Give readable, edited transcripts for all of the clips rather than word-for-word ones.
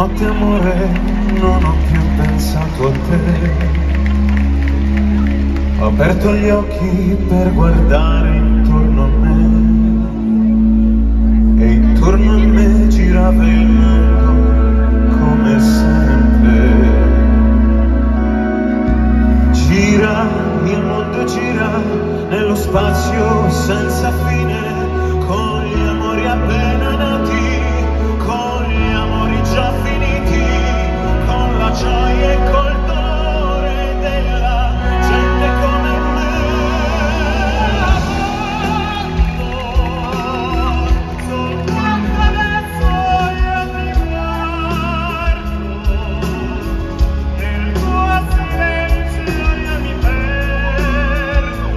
Stanotte amore non ho più pensato a te. Ho aperto gli occhi per guardare intorno a me e intorno a me girava il mondo come sempre. Gira, il mondo gira nello spazio senza fine, con gli amori appena nati, con gli amori già finiti, con la gioia e col dolore della gente come me. Soltanto adesso io ti guardo, nel tuo silenzio io mi perdo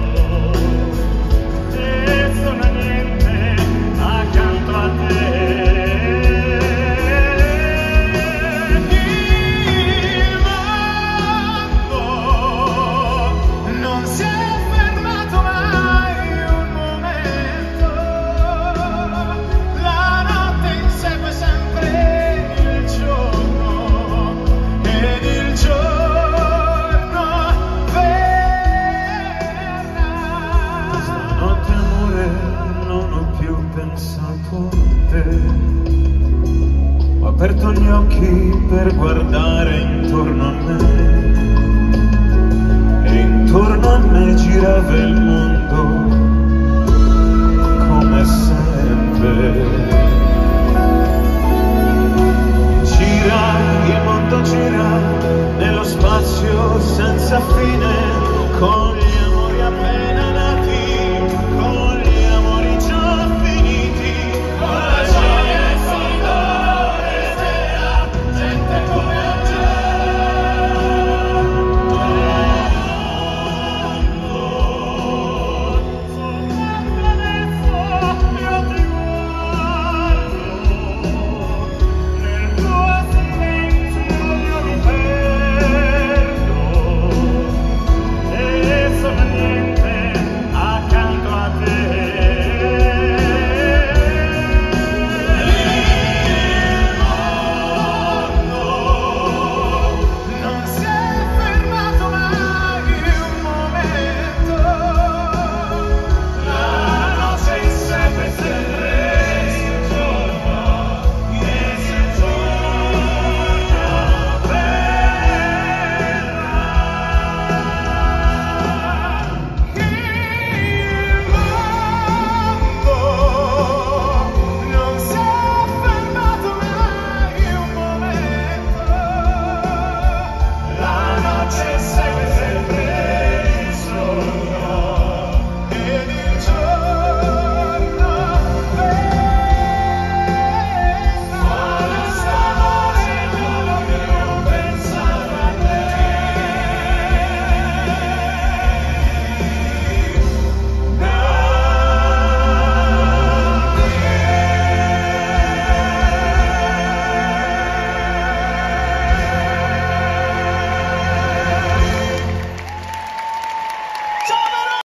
e sono niente accanto a te. Non si è fermato mai un momento, la notte insegue sempre il giorno ed il giorno verrà. Stanotte amore non ho più pensato a te. Ho aperto gli occhi per guardare intorno a me e intorno a me gira